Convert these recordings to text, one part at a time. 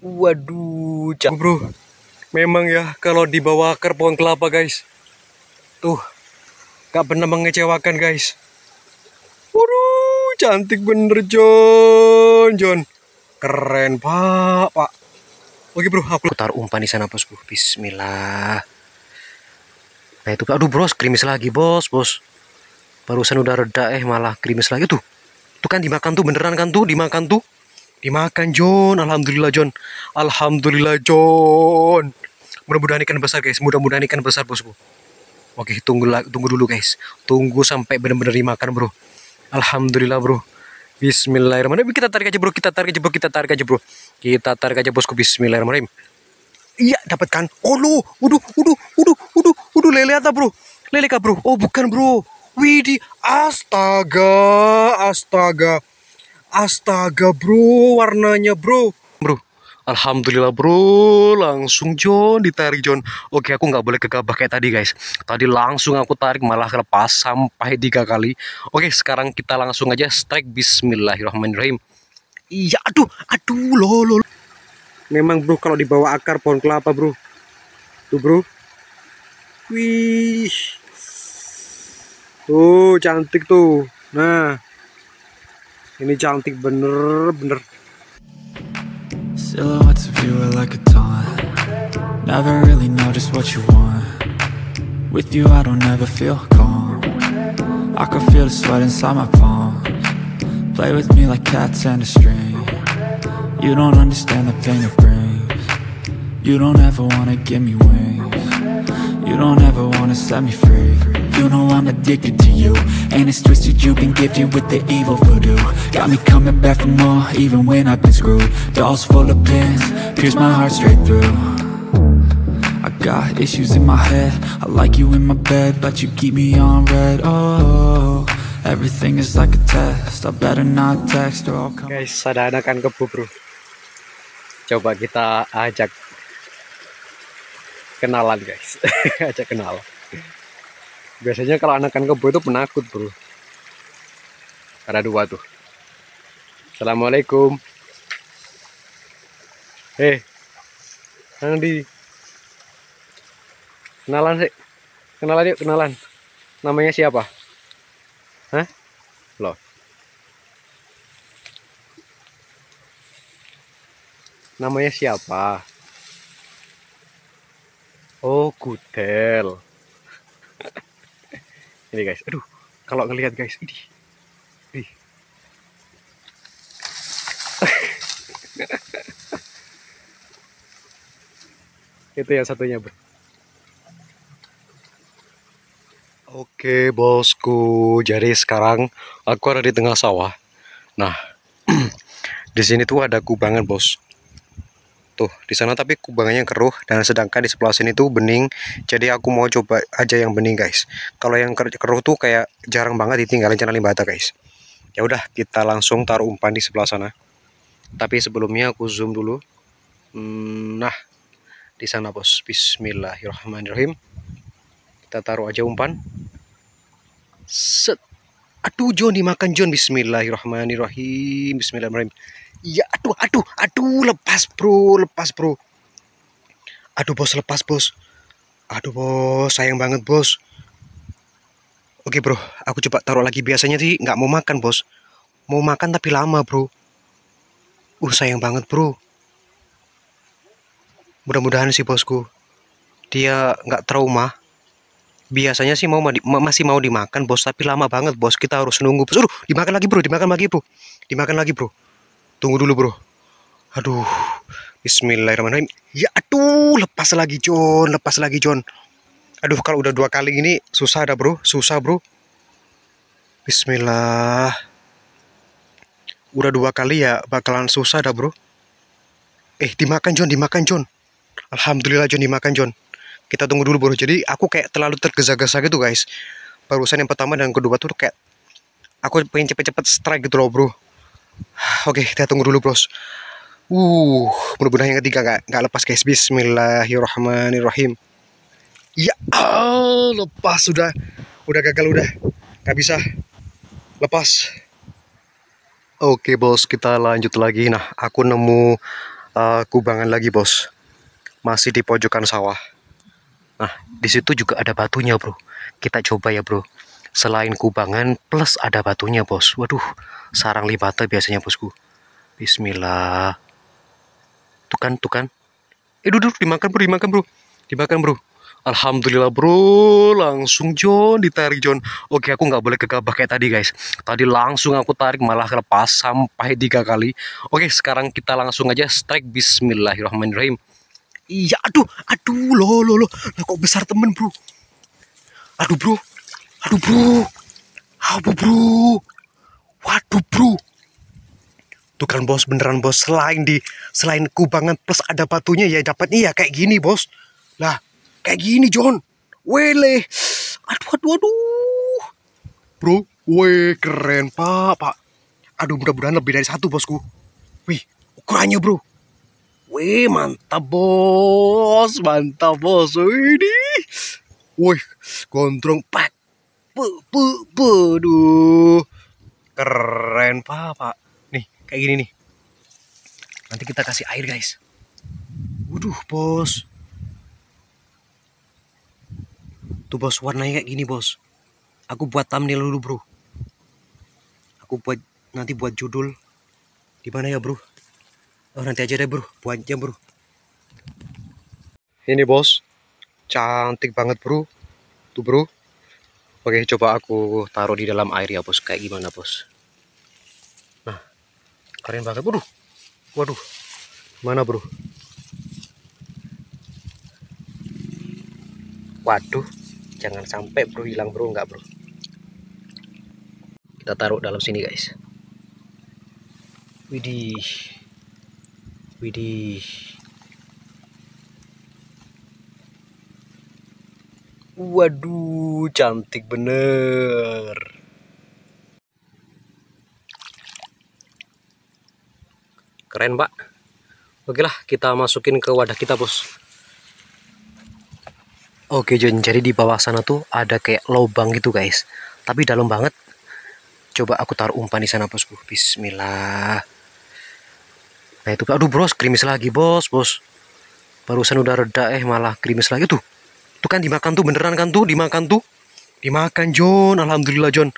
Waduh, bro. Memang ya kalau dibawa ke pohon kelapa guys. Tuh, gak pernah mengecewakan guys. Waduh, cantik bener John. Keren pak. Oke bro, aku taruh umpan di sana bosku. Bismillah. Nah itu, aduh bros, krimis lagi bos. Barusan udah reda malah krimis lagi tuh. Tuh kan dimakan tuh, beneran kan tuh, dimakan tuh. Dimakan John, alhamdulillah John. Mudah-mudahan ikan besar guys, mudah-mudahan ikan besar bosku. Oke, tunggu dulu guys. Tunggu sampai benar-benar dimakan bro. Alhamdulillah bro. Bismillahirrahmanirrahim. Kita tarik aja bro. Kita tarik aja bosku. Bismillahirrahmanirrahim. Iya, dapat kan? Oh lu, lele atau bro? Lele kah bro? Oh bukan bro. Widih, astaga bro, warnanya bro. Alhamdulillah bro, langsung John ditarik John. Oke, aku nggak boleh gegabah kayak tadi guys. Tadi langsung aku tarik malah lepas sampai 3 kali. Oke, sekarang kita langsung aja strike. Bismillahirrahmanirrahim. Iya, aduh, loh. Memang bro kalau dibawa akar pohon kelapa bro. Tuh bro. Wih. Tuh cantik tuh. Nah, ini cantik bener. Silhouettes of you are like a taunt. Never really know just what you want. With you I don't ever feel calm. I can feel the sweat inside my palms. Play with me like cats and a string. You don't understand the pain it brings. You don't ever wanna give me wings. You don't ever wanna set me free. You know I'm addicted to you, and it's twisted, you've been gifted with the evil voodoo. Got me coming back for more, even when I've been screwed. Dolls full of pins, pierce my heart straight through. I got issues in my head, I like you in my bed, but you keep me on red. Oh, everything is like a test, I better not text or I'll come. Guys, ada anakan kebo bro. Coba kita ajak kenalan guys. Ajak kenalan. Biasanya kalau anakan kebo itu penakut bro. Ada 2 tuh. Assalamualaikum. Nandi. Kenalan sih. Kenalan. Namanya siapa? Hah? Loh. Namanya siapa? Oh, Gudel. Ini guys, aduh, kalau ngelihat guys, ini, itu yang satunya bro. Oke bosku, jadi sekarang aku ada di tengah sawah. Nah, di sini tuh ada kubangan bos. Tuh di sana tapi kubangannya keruh, dan sedangkan di sebelah sini tuh bening. Jadi aku mau coba aja yang bening guys. Kalau yang keruh tuh kayak jarang banget ditinggalin channel Limbata guys. Ya udah, kita langsung taruh umpan di sebelah sana. Tapi sebelumnya aku zoom dulu. Nah, di sana bos. Bismillahirrahmanirrahim. Kita taruh aja umpan. Set. Aduh John, dimakan John. Bismillahirrahmanirrahim. Ya, aduh, lepas bro. Aduh bos, lepas bos. Aduh bos, sayang banget bos. Oke bro, aku coba taruh lagi. Biasanya sih nggak mau makan bos. Mau makan tapi lama bro. Sayang banget bro. Mudah-mudahan sih bosku, dia nggak trauma. Biasanya sih masih mau dimakan bos, tapi lama banget bos. Kita harus nunggu bos. Dimakan lagi bro. Tunggu dulu bro. Aduh, bismillahirrahmanirrahim. Ya aduh, lepas lagi John. Aduh, kalau udah 2 kali ini susah bro. Bismillah. Udah 2 kali ya bakalan susah bro. Dimakan John. Alhamdulillah John, dimakan John. Kita tunggu dulu bro. Jadi aku kayak terlalu tergesa-gesa gitu guys. Barusan yang pertama dan kedua tuh kayak aku pengen cepet-cepet strike gitu loh bro. Oke, kita tunggu dulu bros. Mudah-mudahan yang ketiga nggak lepas guys. Bismillahirrahmanirrahim. Ya, lepas udah gagal, nggak bisa lepas. Oke bos, kita lanjut lagi. Nah, aku nemu kubangan lagi bos, masih di pojokan sawah. Nah, di situ juga ada batunya bro. Kita coba ya bro. Selain kubangan plus ada batunya bos. Waduh, sarang libata biasanya bosku. Bismillah. Tuh kan. Duduk, dimakan bro. Dimakan bro. Alhamdulillah bro, langsung John ditarik John. Oke, aku nggak boleh gegabah kayak tadi guys. Tadi langsung aku tarik malah lepas sampai 3 kali. Oke, sekarang kita langsung aja strike. Bismillahirrahmanirrahim. Iya, aduh, loh, kok besar temen bro. Aduh bro, aduh bro, waduh bro. Tuh kan bos, beneran bos. Selain kubangan plus ada batunya ya dapatnya ya kayak gini bos. Lah, kayak gini John. Wele. Aduh. Bro, weh keren pak. Aduh, mudah-mudahan lebih dari 1 bosku. Wih, ukurannya bro. Wih, mantap bos. Wih, gondrong pak. Aduh. Keren pak. Nih, kayak gini nih. Nanti kita kasih air guys. Waduh bos. Tuh bos, warnanya kayak gini bos. Aku buat thumbnail dulu bro. Nanti buat judul. Di mana ya bro? Oh, nanti aja deh bro, buat jam bro. Ini bos, cantik banget bro. Tuh bro. Oke, coba aku taruh di dalam air ya bos. Kayak gimana bos? Nah, keren banget bro. Waduh, mana bro? Waduh, jangan sampai bro hilang bro, enggak bro. Kita taruh dalam sini guys. Widih. Waduh, cantik bener. Keren pak. Oke lah, kita masukin ke wadah kita bos. Oke John, jadi di bawah sana tuh ada kayak lubang gitu guys. Tapi dalam banget. Coba aku taruh umpan di sana bosku. Bismillah. Nah itu, aduh bros, krimis lagi bos. Barusan udah reda malah krimis lagi tuh. Tuh kan dimakan tuh, beneran kan tuh, dimakan tuh. Dimakan John, alhamdulillah John.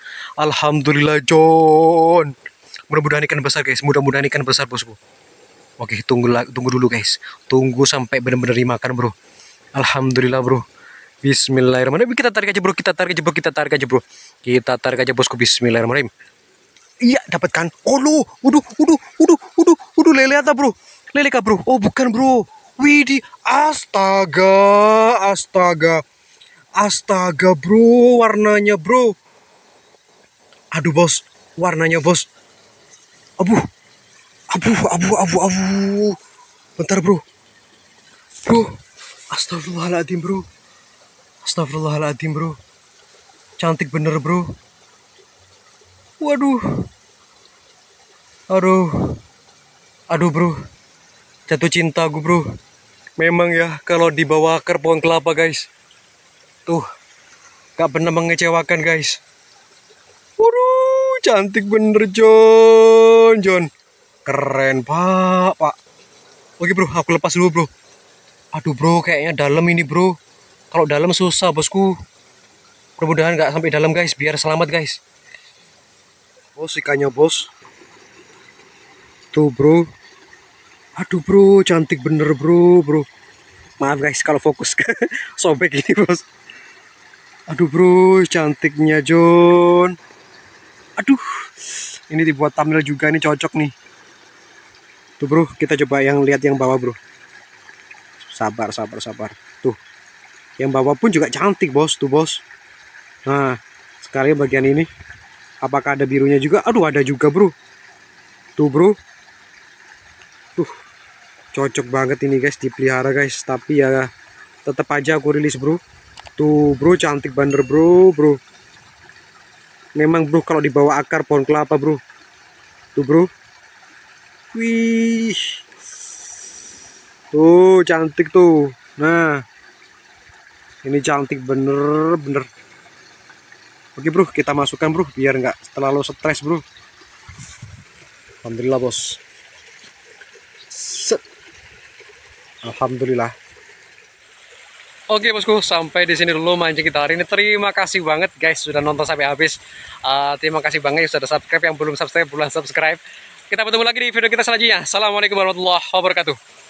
Mudah-mudahan ikan besar guys, mudah-mudahan ikan besar bosku. Oke, tunggu dulu guys. Tunggu sampai benar-benar dimakan bro. Alhamdulillah bro. Bismillahirrahmanirrahim. Kita tarik aja bro. Kita tarik aja bosku. Bismillahirrahmanirrahim. Iya, dapat kan? Oh lu, udah lele atau bro? Lele kah bro? Oh bukan bro. Widih, astaga bro, warnanya bro. Aduh bos, warnanya bos. Abu. Bentar bro. Astagfirullahaladzim bro. Cantik bener bro. Waduh. Aduh bro. Jatuh cinta gue bro. Memang ya kalau dibawa akar pohon kelapa guys. Tuh. Gak pernah mengecewakan guys. Waduh. Cantik bener John. Keren pak. Oke bro, aku lepas dulu bro. Aduh bro, kayaknya dalam ini bro. Kalau dalam susah bosku. Mudah-mudahan gak sampai dalam guys, biar selamat guys. Bos, ikannya bos. Tuh bro. Aduh bro, cantik bener bro. Maaf guys kalau fokus sobek ini bos. Aduh bro, cantiknya John. Aduh, ini dibuat thumbnail juga, ini cocok nih. Tuh bro, kita coba lihat yang bawah bro. Sabar. Tuh, yang bawah pun juga cantik bos, tuh bos. Nah, sekali bagian ini. Apakah ada birunya juga? Aduh, ada juga bro. Tuh bro. Tuh, cocok banget ini guys, dipelihara guys. Tapi ya tetap aja aku rilis bro. Tuh bro, cantik bener bro. Memang bro kalau dibawa akar pohon kelapa bro. Tuh bro. Wih. Tuh cantik tuh. Nah, ini cantik bener. Oke bro, kita masukkan bro biar nggak terlalu stres bro. Alhamdulillah bos. Set. Alhamdulillah. Oke bosku, sampai di sini dulu mancing kita hari ini. Terima kasih banget guys sudah nonton sampai habis. Terima kasih banget yang sudah subscribe, yang belum subscribe, belum subscribe. Kita bertemu lagi di video kita selanjutnya. Assalamualaikum warahmatullahi wabarakatuh.